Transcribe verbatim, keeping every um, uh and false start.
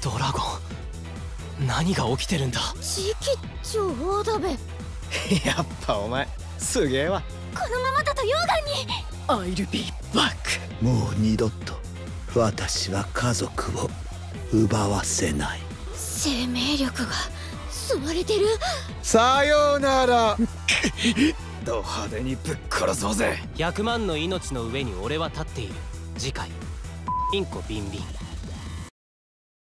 ドラゴン、何が起きてるんだ。 次期女王だべ。 やっぱお前すげえわ。 このままだと溶岩に。 I'll be back。 もう二度と私は家族を奪わせない。 生命力が吸われてる。 さようなら。ド派手にぶっ殺そうぜ。 ひゃくまんの命の上に俺は立っている。次回インコビンビン。